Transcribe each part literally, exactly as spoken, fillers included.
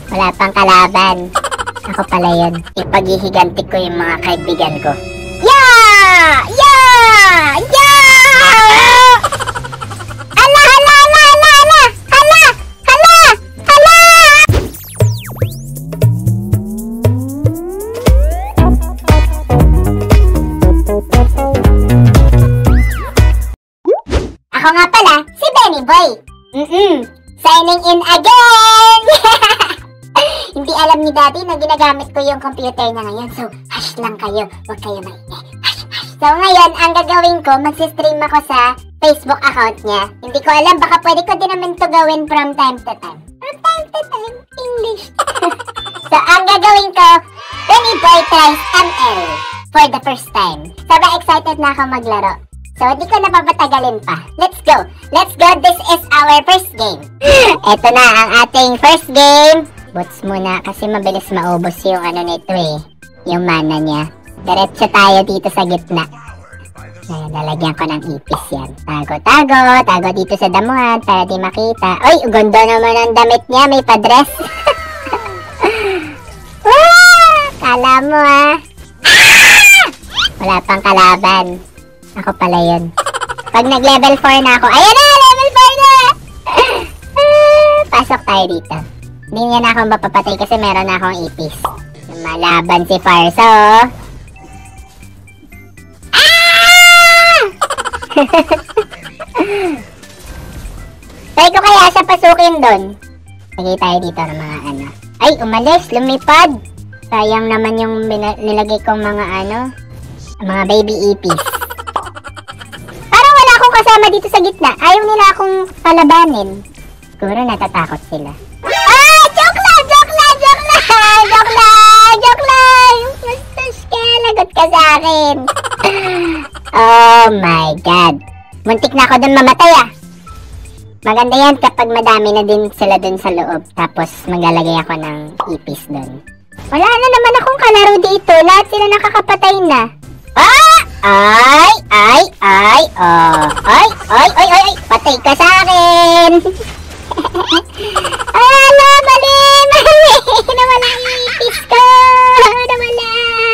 Wala pang kalaban. Ako pala yun. Ipaghihiganti ko yung mga kaibigan ko. Yeah! Yeah! Yeah! Hala! Hala! Hala! Hala! Hala! Hala! Hala! Ako nga pala, si Benny Boy. Mm-mm. Signing in again! Hindi alam ni Daddy na ginagamit ko yung computer na ngayon. So, hush lang kayo. Huwag kayo maingay. Hush, hush. So, ngayon, ang gagawin ko, magsistream ako sa Facebook account niya. Hindi ko alam, baka pwede ko din naman to gawin from time to time. From time to time? English. So, ang gagawin ko, Benny Boy tries M L for the first time. Sobrang excited na ako maglaro. So, hindi ko napapatagalin pa. Let's go! Let's go! This is our first game. Ito na ang ating first game. Boots muna kasi mabilis maubos yung ano nito eh. Yung mana niya. Diretso tayo dito sa gitna. Lalagyan ko ng ipis yan. Tago, tago. Tago dito sa damuhan para di makita. Uy, ganda naman ang damit niya. May padress. Ah! Kala mo ah. Ah! Wala pang kalaban. Ako pala yun. Pag nag level four na ako. Ayan na! Level four na! Ah, pasok tayo dito. Hindi niya na akong mapapatay kasi meron na akong ipis. Malaban si Farso. Ah! Try ko kaya siya pasukin doon. Lagay tayo dito ng mga ano. Ay, umalis. Lumipad. Sayang naman yung nilagay kong mga ano. Mga baby ipis. Parang wala akong kasama dito sa gitna. Ayaw nila akong palabanin. Siguro natatakot sila. Ah! Joke lang! Joke lang! Joke lang! Joke lang! Joke lang! Mustas ka! Lagot ka sa akin! Oh my God! Muntik na ako dun mamatay ah! Maganda yan kapag madami na din sila dun sa loob. Tapos maglalagay ako ng ipis dun. Wala na naman akong kalaro dito. Lahat sila nakakapatay na. Ah! Ay! Ay! Ay! Oh! Ay! Ay! Ay! Ay! Ay! Patay ka sa akin! Ay, ala, mali, mali. Nawala yung ipis ko. Nawala.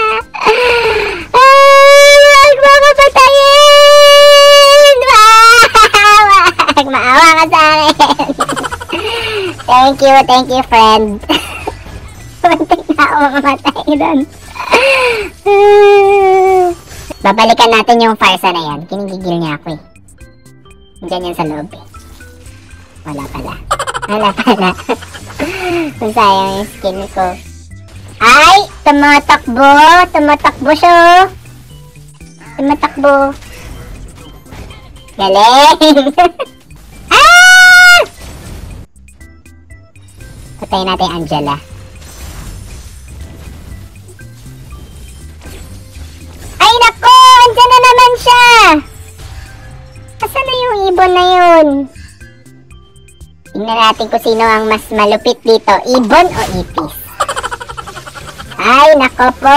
Ay, wag mo papatayin. Wag, maawa ka sa akin. Thank you, thank you, friend. Muntik na ako mamatay doon. Babalikan natin yung farsa na yan. Kinigigil niya ako eh. Diyan yan sa loob eh. Wala pala. Wala pala. Sayang yung skin ko. Ay! Tumatakbo! Tumatakbo siya! Tumatakbo! Galing! Ah! Patayin natin yung Angela. Ay nako! Andyan na naman siya! Asan na yung ibon na yun? Tingnan natin kung sino ang mas malupit dito. Ibon o ipis? Ay, nako po.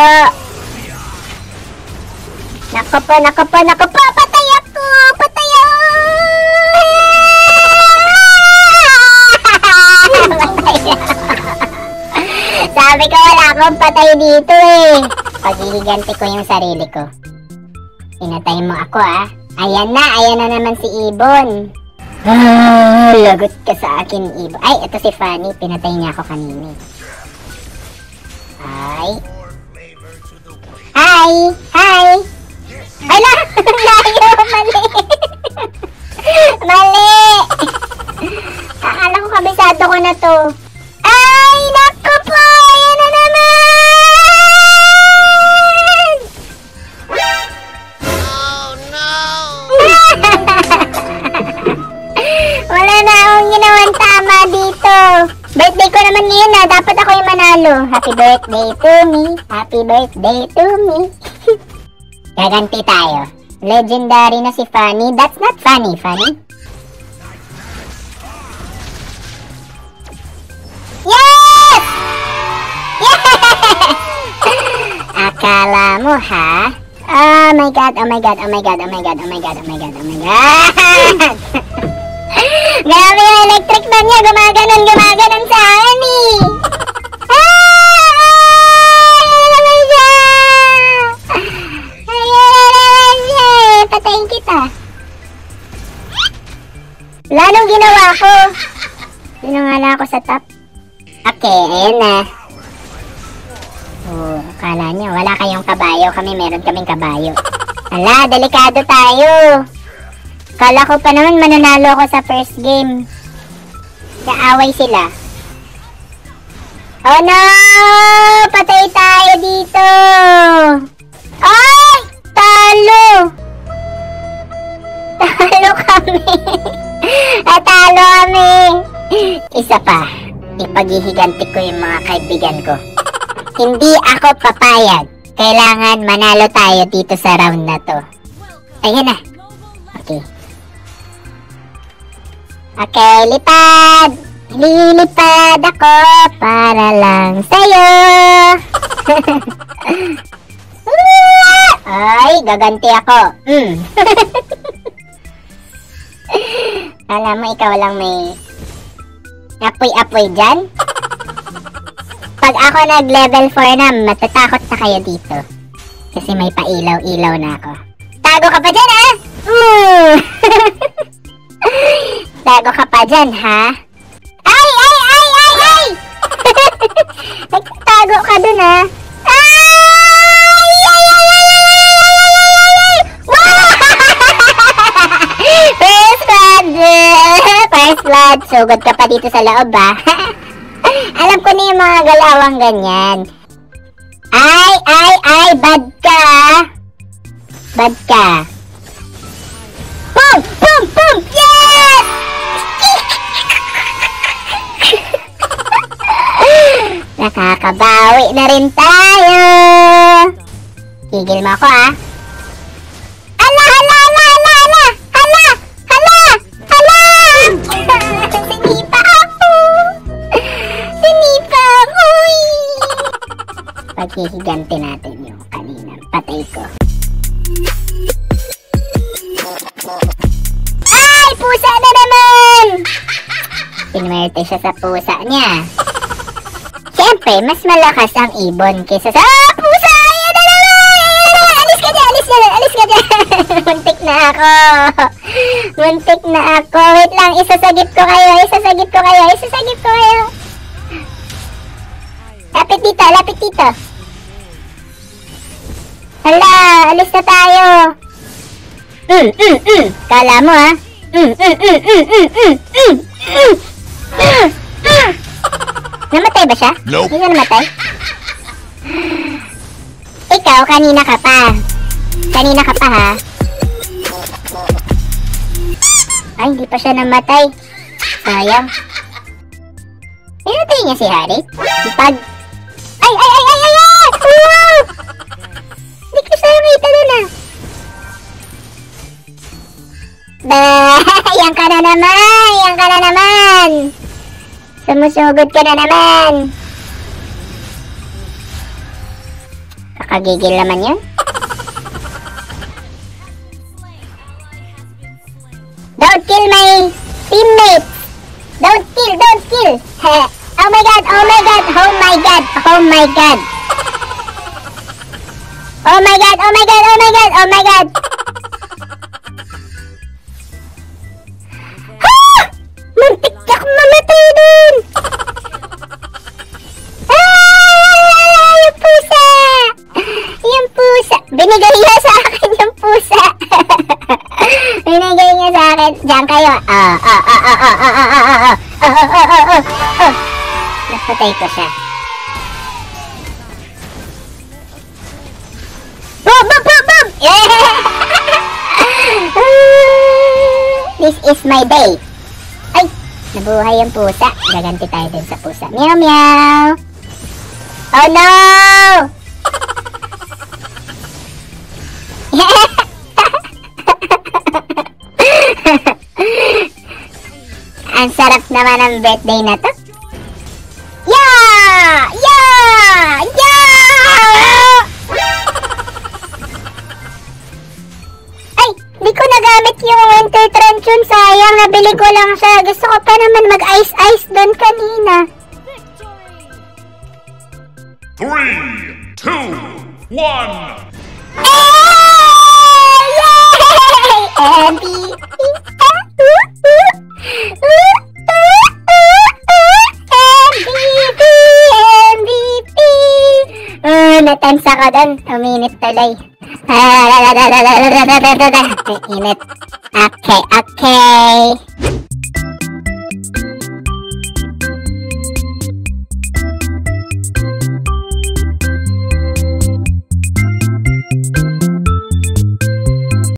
Nako po, nako po, nako po. Patay ako! Patay ako! Patay ako. Sabi ko wala akong patay dito eh. Paghihiganti ko yung sarili ko. Pinatay mo ako ah. Ayan na, ayan na naman si Ibon. Ah, lagot ka sa akin, Ibo. Ay, ito si Fanny. Pinatay niya ako kanina. Ay. Hi! Hi! Ay, la! Layo! Mali! Mali! Akala ko kabisado ko na to. Ay, naku po! Ayan na naman! Oh, no! Wala na akong ginawang tama dito. Birthday ko naman ngayon na. Dapat ako yung manalo. Happy birthday to me. Happy birthday to me. Gaganti tayo. Legendary na si Fanny. That's not funny, Fanny. Yes! Yes! Akala mo ha? Oh my God, oh my God, oh my God, oh my God, oh my God, oh my God, oh my God. Grabe yung electric fan niya, gumaganon, gumaganon sa akin eh. Dito na nga lang ako sa top. Okay, ayan na. Oh, akala nyo, wala kayong kabayo. Kami, meron kaming kabayo. Ala, delikado tayo. Kala ko pa naman mananalo ako sa first game. Kaaway sila. Oh no! Patay tayo dito! Ay! Talo! Talo kami! Natalo kami! Isa pa, ipaghihiganti ko yung mga kaibigan ko. Hindi ako papayag. Kailangan manalo tayo dito sa round na to. Ayan na. Okay. Okay, lipad! Lilipad ako para lang sa'yo! Ay, gaganti ako. Mm. Alam mo, ikaw lang may apoy-apoy dyan. Pag ako nag-level four na, matatakot na kayo dito. Kasi may pailaw-ilaw na ako. Tago ka pa dyan, ha? Mm. Tago ka pa dyan, ha? Ay, ay, ay, ay, ay! Nagtatago ka dun, ha? Ay, ay, ay, ay, ay, ay! Wow! First blood! First blood! Sugod ka pa dito sa loob, ha? Alam ko na yung mga galawang ganyan. Ay, ay, ay! Bad ka! Bad ka! Boom! Boom! Boom! Yes! Nakakabawi na rin tayo. Tigil mo ako, ah. Hala, hala, hala, hala, hala, hala, hala, hala. Sinipa ako. Sinipa ako. Paghihiganti natin yung kaninang patay ko. Ay, pusa na naman. Pinwerte siya sa pusa niya. Siyempre, mas malakas ang ibon kaysa sa ah, pusa! Ayan na naman! Alis ka dyan! Alis ka dyan! Alis ka dyan! Muntik na ako! Muntik na ako! Wait lang! Isasagip ko kayo! Isasagip ko kayo! Isasagip ko kayo! Lapit dito! Lapit dito! Hala! Alis na tayo! Mm, mm, mm! Kala mo, ha? Mm, mm, mm, mm, mm, mm, mm, mm, mm, mm. Namatay ba siya? Nope. Hindi siya namatay? Ikaw, kanina ka pa. Kanina ka pa, ha? Ay, hindi pa siya namatay. Sayang. Pinatay niya si Harry? Pag... Ay, ay, ay, ay, ay, ay! Wow! Hindi ko siya nakita doon, ah. Bah! Yan ka na naman! Yan ka na naman! Sumusugod ka na naman! Kakagigil naman yun. Don't kill my teammates! Don't kill! Don't kill! Oh my god! Oh my god! Oh my god! Oh my god! Oh my god! Oh my god! Oh my god! Oh my god! Muntik ka mamatay dun! Ah! Yung pusa! Yung pusa! Binigay niya sa akin yung pusa! Binigay niya sa akin. Diyan kayo. Ah, ah, ah, ah, ah, ah, ah, ah, ah, ah, ah, ah, ah, ah. Napatay ko siya. Boom! Boom! Boom! Boom! This is my day. Ay! Nabuhay yung pusa. Gaganti tayo din sa pusa. Meow meow! Oh no! Ang sarap naman ang birthday na to. Yeah! Yeah! Yeah! Ay! Di ko nagamit yung winter truncheon. Sayang, nabili ko lang siya. Gusto ko pa naman mag-ice-ice doon kanina. Three, two, one. Hey! Yay! M V P! natensa ko doon. Uminit tuloy. Init. Okay, okay.